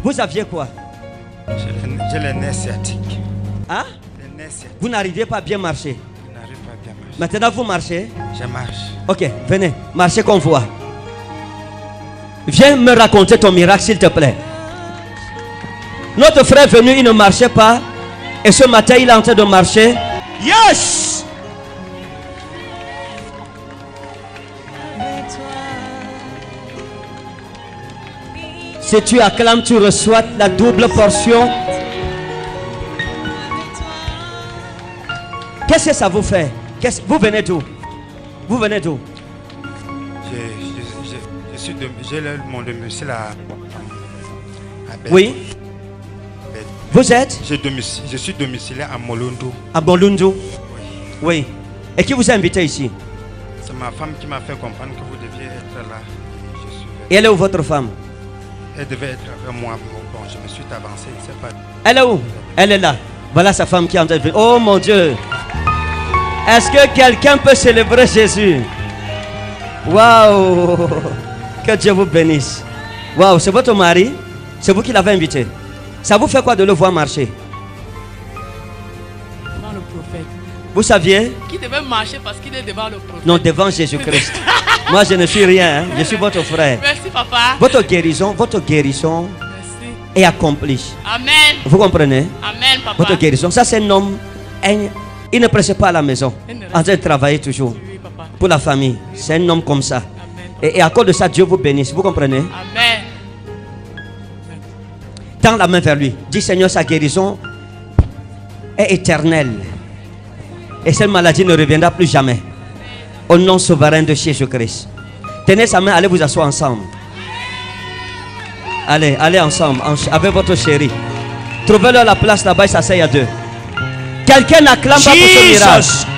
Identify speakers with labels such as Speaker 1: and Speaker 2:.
Speaker 1: Vous aviez quoi?
Speaker 2: J'ai les nerfs sciatiques.
Speaker 1: Hein?
Speaker 2: Les nerfs sciatiques.
Speaker 1: Vous n'arriviez pas à bien marcher.
Speaker 2: Je n'arrive pas à bien marcher.
Speaker 1: Maintenant, vous marchez?
Speaker 2: Je marche.
Speaker 1: Ok, venez, marchez qu'on voit. Viens me raconter ton miracle, s'il te plaît. Notre frère est venu, il ne marchait pas. Et ce matin, il est en train de marcher. Yes! Si tu acclames, tu reçois la double portion. Qu'est-ce que ça vous fait? Vous venez d'où? Vous venez d'où?
Speaker 2: J'ai mon domicile à
Speaker 1: oui. Vous êtes?
Speaker 2: Je suis domicilié à Molondo.
Speaker 1: À Molondo? Oui. Et qui vous a invité ici?
Speaker 2: C'est ma femme qui m'a fait comprendre que vous deviez être là.
Speaker 1: Et elle est où votre femme?
Speaker 2: Elle devait être avec moi. Bon, je me suis avancé. C'est pas...
Speaker 1: Elle est où? Elle est là. Voilà sa femme qui est en train de venir. Oh mon Dieu! Est-ce que quelqu'un peut célébrer Jésus? Waouh! Que Dieu vous bénisse. Waouh, c'est votre mari? C'est vous qui l'avez invité? Ça vous fait quoi de le voir marcher?
Speaker 3: Devant le prophète.
Speaker 1: Vous saviez?
Speaker 3: Qui devait marcher parce qu'il est devant le prophète.
Speaker 1: Non, devant Jésus-Christ. Moi, je ne suis rien. Hein. Je suis votre frère.
Speaker 3: Merci, papa.
Speaker 1: Votre guérison
Speaker 3: merci.
Speaker 1: Est accomplie.
Speaker 3: Amen.
Speaker 1: Vous comprenez?
Speaker 3: Amen, papa.
Speaker 1: Votre guérison. Ça, c'est un homme. Il ne presse pas à la maison. En train de travailler toujours.
Speaker 3: Oui, papa.
Speaker 1: Pour la famille. C'est un homme comme ça.
Speaker 3: Amen,
Speaker 1: et à cause de ça, Dieu vous bénisse. Vous comprenez?
Speaker 3: Amen.
Speaker 1: Tends la main vers lui. Dis Seigneur, sa guérison est éternelle. Et cette maladie ne reviendra plus jamais. Au nom souverain de Jésus-Christ. Tenez sa main, allez vous asseoir ensemble. Allez, allez ensemble avec votre chérie. Trouvez-leur la place là-bas, il s'asseye à deux. Quelqu'un n'acclame pas pour ce miracle.